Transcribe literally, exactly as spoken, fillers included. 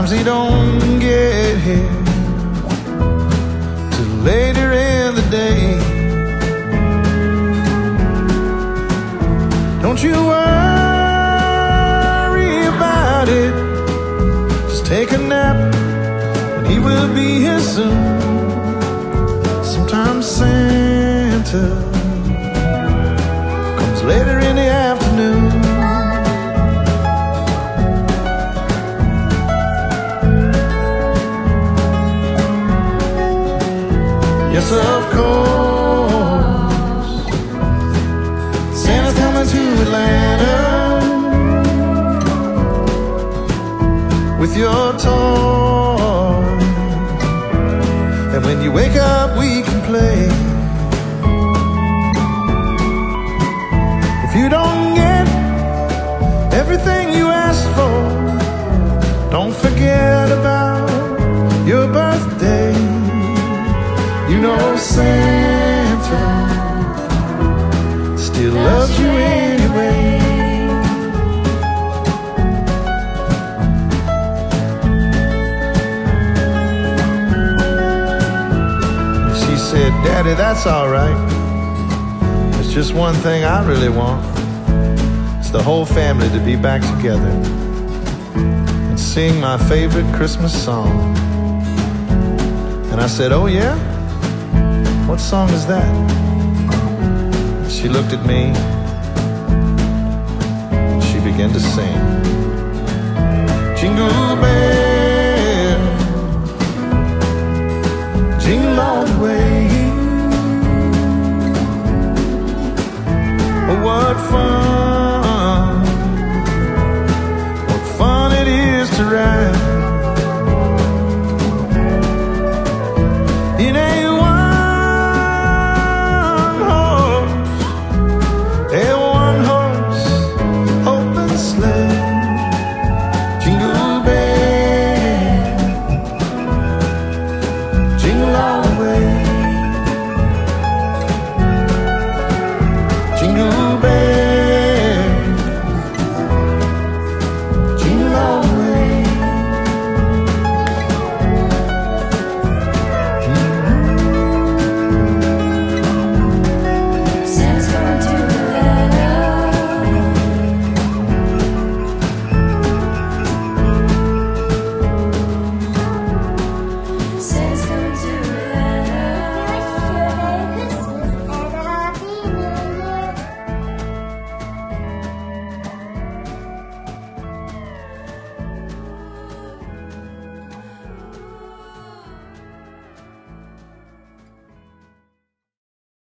Sometimes he don't get here till later in the day. Don't you worry about it, just take a nap and he will be here soon. Sometimes Santa comes later in the afternoon. Yes, of course, Santa's coming to Atlanta with your toy, and when you wake up we can play. If you don't get everything you asked for, don't forget about your birthday. You know Santa still loves you anyway. She said, Daddy, that's all right. There's just one thing I really want. It's the whole family to be back together and sing my favorite Christmas song. And I said, oh yeah? What song is that? She looked at me. She began to sing. Jingle bell, jingle all the way. Oh, what fun, what fun it is to ride